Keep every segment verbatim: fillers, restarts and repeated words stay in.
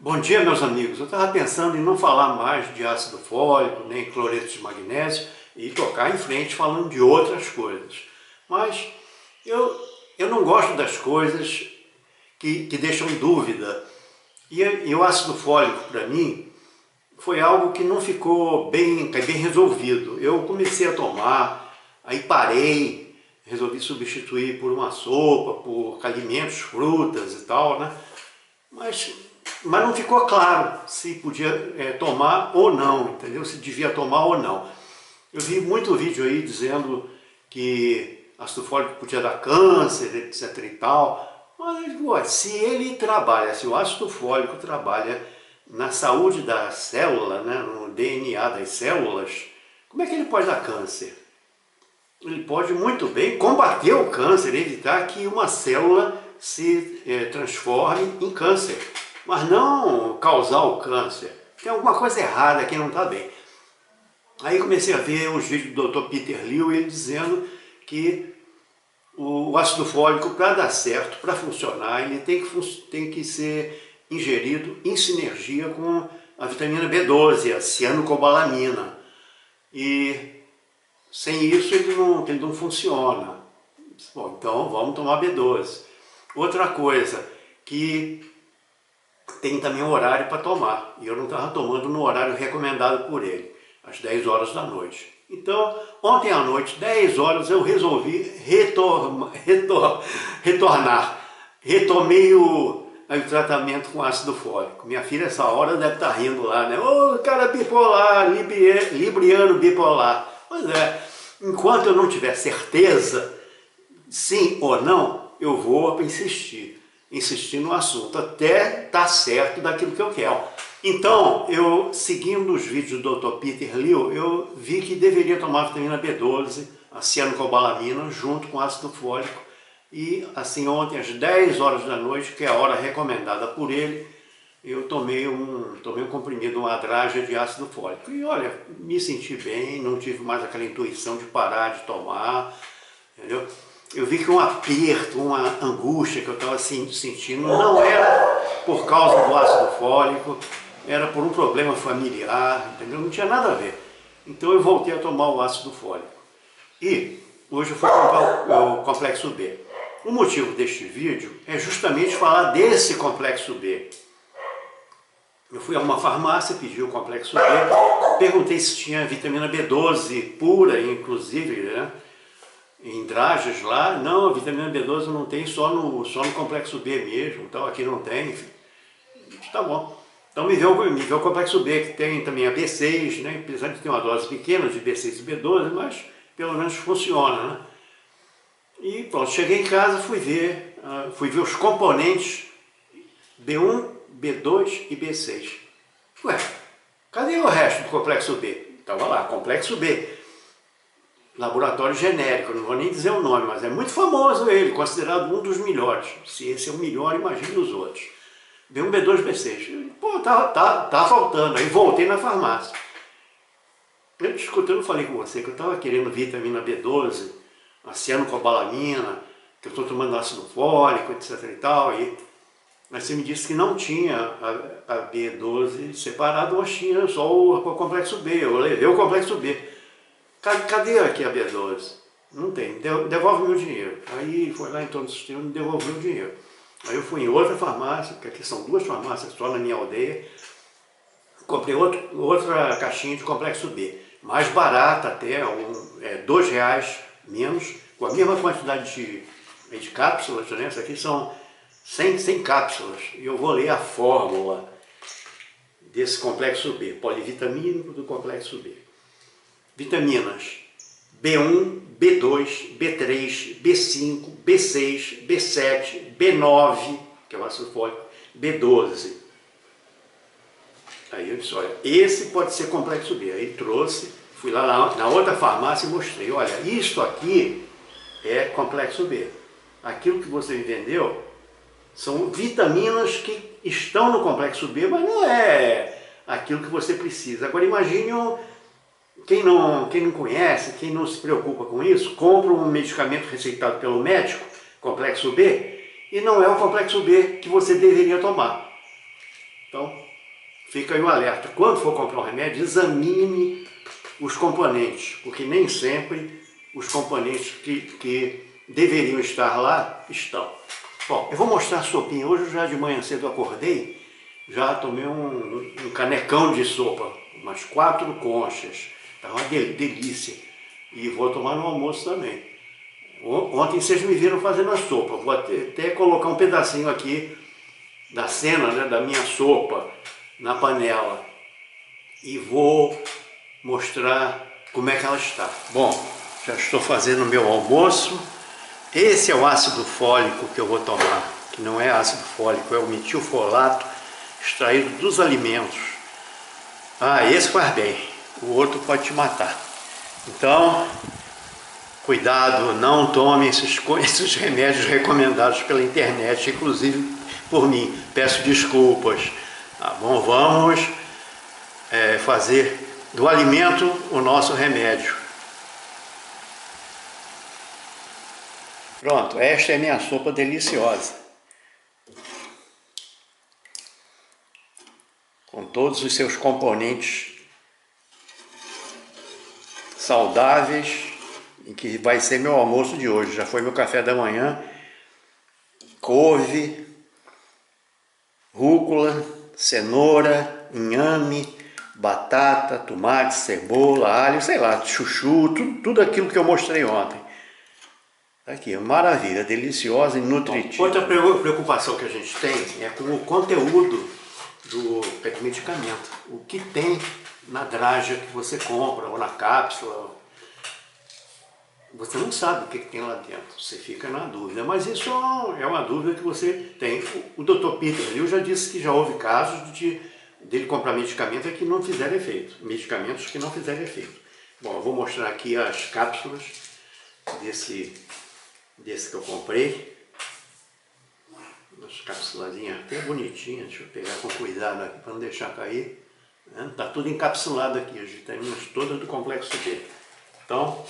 Bom dia, meus amigos. Eu estava pensando em não falar mais de ácido fólico, nem cloreto de magnésio e tocar em frente falando de outras coisas. Mas eu, eu não gosto das coisas que, que deixam dúvida. E, e o ácido fólico, para mim, foi algo que não ficou bem, bem resolvido. Eu comecei a tomar, aí parei, resolvi substituir por uma sopa, por alimentos, frutas e tal, né? Mas, mas não ficou claro se podia é, tomar ou não, entendeu? Se devia tomar ou não. Eu vi muito vídeo aí dizendo que ácido fólico podia dar câncer, etc e tal. Mas, ué, se ele trabalha, se o ácido fólico trabalha na saúde da célula, né, no D N A das células, como é que ele pode dar câncer? Ele pode muito bem combater o câncer, evitar que uma célula se eh, transforme em câncer, mas não causar o câncer. Tem alguma coisa errada aqui, não está bem. Aí comecei a ver os vídeos do doutor Peter Liu, ele dizendo que o ácido fólico, para dar certo, para funcionar, ele tem que, tem que ser ingerido em sinergia com a vitamina B doze, a cianocobalamina. E sem isso ele não, ele não funciona. Bom, então vamos tomar B doze. Outra coisa, que tem também um horário para tomar. E eu não estava tomando no horário recomendado por ele, às dez horas da noite. Então, ontem à noite, dez horas, eu resolvi retor retor retornar. Retomei o, o tratamento com ácido fólico. Minha filha, essa hora, deve estar rindo lá, né? Ô, oh, cara bipolar, libriano bipolar. Pois é, enquanto eu não tiver certeza, sim ou não, eu vou insistir. Insistir no assunto, até estar certo daquilo que eu quero. Então, eu, seguindo os vídeos do doutor Peter Liu, eu vi que deveria tomar vitamina B doze, a cianocobalamina, junto com ácido fólico. E assim, ontem às dez horas da noite, que é a hora recomendada por ele, eu tomei um, tomei um comprimido, uma draga de ácido fólico. E olha, me senti bem, não tive mais aquela intuição de parar de tomar, entendeu? Eu vi que um aperto, uma angústia que eu estava sentindo não era por causa do ácido fólico, era por um problema familiar, entendeu? Não tinha nada a ver. Então eu voltei a tomar o ácido fólico. E hoje eu fui comprar o, o complexo B. O motivo deste vídeo é justamente falar desse complexo B. Eu fui a uma farmácia, pedi o complexo B, perguntei se tinha vitamina B doze pura, inclusive, né? Em dragas lá. Não, a vitamina B doze não tem, só no, só no complexo B mesmo, então aqui não tem, enfim. Tá bom. Então me vê, o, me vê o complexo B, que tem também a B seis, né? Apesar de ter uma dose pequena de B seis e B doze, mas pelo menos funciona, né? E pronto, cheguei em casa, fui ver, uh, fui ver os componentes B um, B dois e B seis. Ué, cadê o resto do complexo B? Estava lá, complexo B. Laboratório genérico, não vou nem dizer o nome, mas é muito famoso ele, considerado um dos melhores. Se esse é o melhor, imagine os outros. B um, B dois, B seis. Pô, tá, tá, tá faltando. Aí voltei na farmácia. Eu discutindo, falei com você que eu estava querendo vitamina B doze, a cianocobalamina, que eu estou tomando ácido fólico, etc e tal. E, mas você me disse que não tinha a, a B doze separado, mas tinha só o, o complexo B. Eu levei o complexo B. Cadê aqui a B doze? Não tem, devolve meu dinheiro. Aí foi lá em torno do sistema e me devolveu o dinheiro. Aí eu fui em outra farmácia, que aqui são duas farmácias só na minha aldeia, comprei outro, outra caixinha de complexo B, mais barata até, um, é, dois reais menos, com a mesma quantidade de, de cápsulas, né? Essas aqui são cem, cem cápsulas, e eu vou ler a fórmula desse complexo B, polivitamínico do complexo B. Vitaminas B um, B dois, B três, B cinco, B seis, B sete, B nove, que é o ácido fólico, B doze. Aí eu disse, olha, esse pode ser complexo B. Aí trouxe, fui lá na, na outra farmácia e mostrei, olha, isto aqui é complexo B. Aquilo que você me vendeu são vitaminas que estão no complexo B, mas não é aquilo que você precisa. Agora imagine um... Quem não, quem não conhece, quem não se preocupa com isso, compra um medicamento receitado pelo médico, complexo B, e não é o complexo B que você deveria tomar. Então, fica aí o alerta. Quando for comprar um remédio, examine os componentes, porque nem sempre os componentes que, que deveriam estar lá estão. Bom, eu vou mostrar a sopinha. Hoje, já de manhã cedo, eu acordei, já tomei um, um canecão de sopa, umas quatro conchas. Tá uma delícia. E vou tomar no almoço também. Ontem vocês me viram fazendo a sopa. Vou até, até colocar um pedacinho aqui da cena, né, da minha sopa na panela. E vou mostrar como é que ela está. Bom, já estou fazendo o meu almoço. Esse é o ácido fólico que eu vou tomar, que não é ácido fólico, é o metilfolato extraído dos alimentos. Ah, esse faz bem, o outro pode te matar. Então, cuidado, não tome esses, esses remédios recomendados pela internet, inclusive por mim. Peço desculpas. Tá bom? Vamos é, fazer do alimento o nosso remédio. Pronto, esta é a minha sopa deliciosa. Com todos os seus componentes saudáveis, e que vai ser meu almoço de hoje. Já foi meu café da manhã. Couve, rúcula, cenoura, inhame, batata, tomate, cebola, alho, sei lá, chuchu, tudo, tudo aquilo que eu mostrei ontem. Aqui, maravilha, deliciosa e nutritiva. Outra preocupação que a gente tem é com o conteúdo do medicamento. O que tem na draga que você compra, ou na cápsula. Você não sabe o que tem lá dentro, você fica na dúvida. Mas isso é uma dúvida que você tem. O doutor Peter Liu já disse que já houve casos de, dele comprar medicamentos que não fizeram efeito. Medicamentos que não fizeram efeito. Bom, eu vou mostrar aqui as cápsulas desse... desse que eu comprei, umas capsulazinhas até bonitinhas, deixa eu pegar com cuidado aqui para não deixar cair, né? Tá tudo encapsulado aqui, as vitaminas todas do complexo B. Então,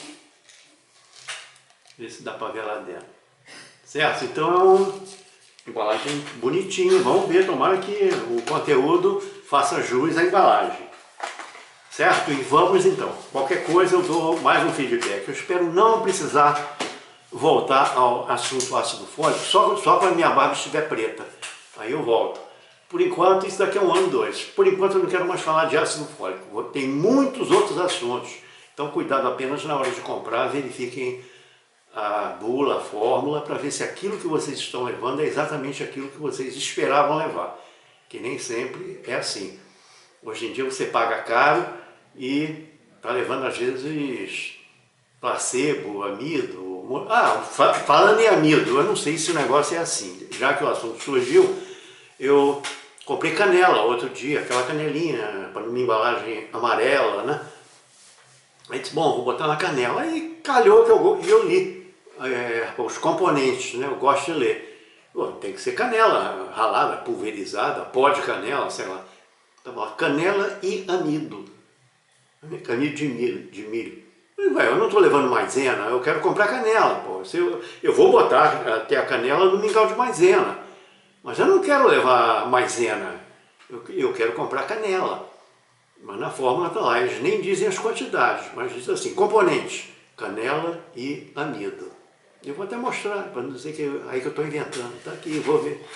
ver se dá para ver lá dentro. Certo? Então é uma embalagem bonitinha, vamos ver, tomara que o conteúdo faça jus à embalagem. Certo? E vamos então, qualquer coisa eu dou mais um feedback. Eu espero não precisar voltar ao assunto ácido fólico, só, só quando a minha barba estiver preta, aí eu volto. Por enquanto, isso daqui é um ano, dois. Por enquanto eu não quero mais falar de ácido fólico, tem muitos outros assuntos. Então cuidado apenas na hora de comprar, verifiquem a bula, a fórmula, para ver se aquilo que vocês estão levando é exatamente aquilo que vocês esperavam levar. Que nem sempre é assim. Hoje em dia você paga caro e está levando às vezes placebo, amido. Ah, falando em amido, eu não sei se o negócio é assim. Já que o assunto surgiu, eu comprei canela outro dia, aquela canelinha, para uma embalagem amarela, né? Aí disse, bom, vou botar na canela. Aí calhou que eu, eu li é, os componentes, né? Eu gosto de ler. Pô, tem que ser canela ralada, pulverizada, pó de canela, sei lá. Então, canela e amido. Amido de milho. De milho. Eu não estou levando maisena, eu quero comprar canela, pô. Eu, eu vou botar até a canela no mingau de maisena, mas eu não quero levar maisena, eu, eu quero comprar canela. Mas na fórmula está lá, eles nem dizem as quantidades, mas diz assim, componentes, canela e amido. Eu vou até mostrar, para não dizer que eu, aí que eu estou inventando, tá aqui, eu vou ver.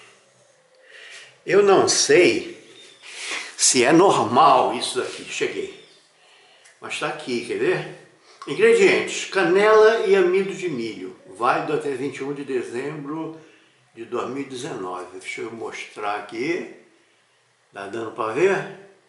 Eu não sei se é normal isso daqui, cheguei. Mas está aqui, quer ver? Ingredientes, canela e amido de milho, válido até vinte e um de dezembro de dois mil e dezenove. Deixa eu mostrar aqui, tá dando para ver?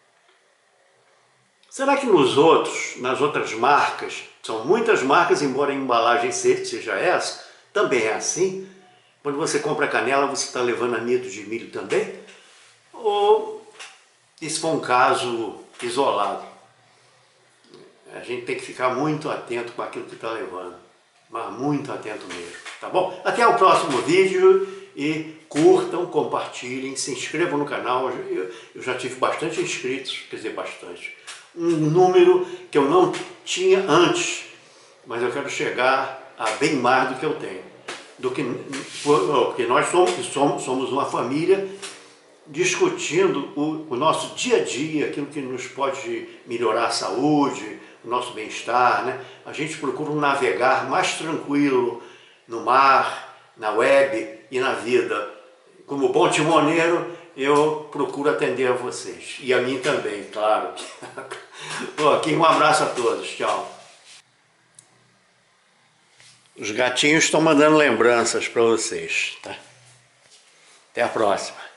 Será que nos outros, nas outras marcas, são muitas marcas, embora a embalagem seja essa, também é assim? Quando você compra canela, você está levando amido de milho também? Ou esse foi um caso isolado? A gente tem que ficar muito atento com aquilo que está levando, mas muito atento mesmo, tá bom? Até o próximo vídeo e curtam, compartilhem, se inscrevam no canal. Eu, eu já tive bastante inscritos, quer dizer, bastante. Um número que eu não tinha antes, mas eu quero chegar a bem mais do que eu tenho. Do que, porque nós somos, somos, somos uma família discutindo o, o nosso dia a dia, aquilo que nos pode melhorar a saúde, o nosso bem-estar, né? A gente procura navegar mais tranquilo no mar, na web e na vida. Como bom timoneiro, eu procuro atender a vocês. E a mim também, claro. Bom, aqui um abraço a todos. Tchau. Os gatinhos estão mandando lembranças para vocês, tá? Até a próxima.